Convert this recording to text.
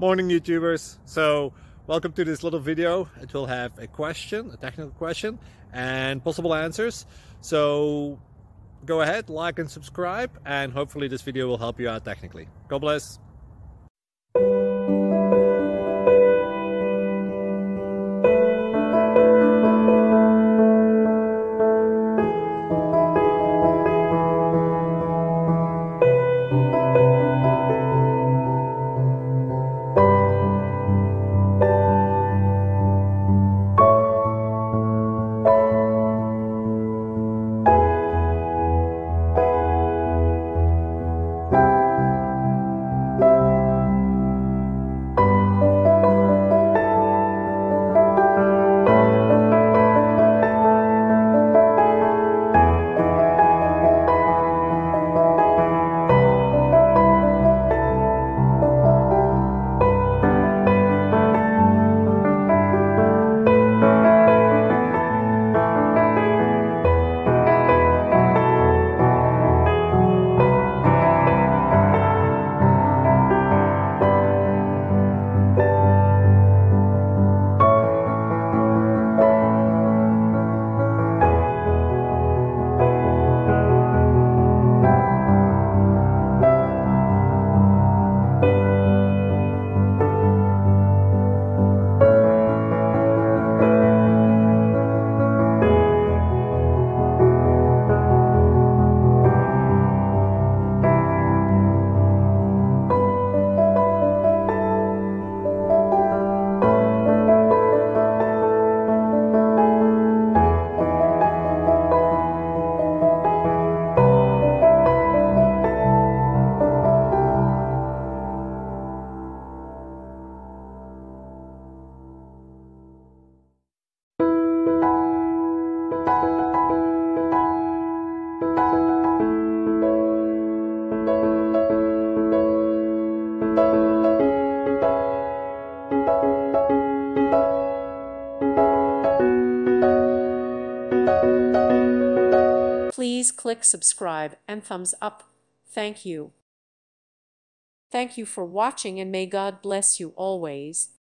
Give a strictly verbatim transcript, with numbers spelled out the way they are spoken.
morning, YouTubers. So welcome to this little video. It will have a question, a technical question, and possible answers. So go ahead, like and subscribe, and hopefully this video will help you out technically. God bless. Please click subscribe and thumbs up. Thank you. Thank you for watching, and may God bless you always.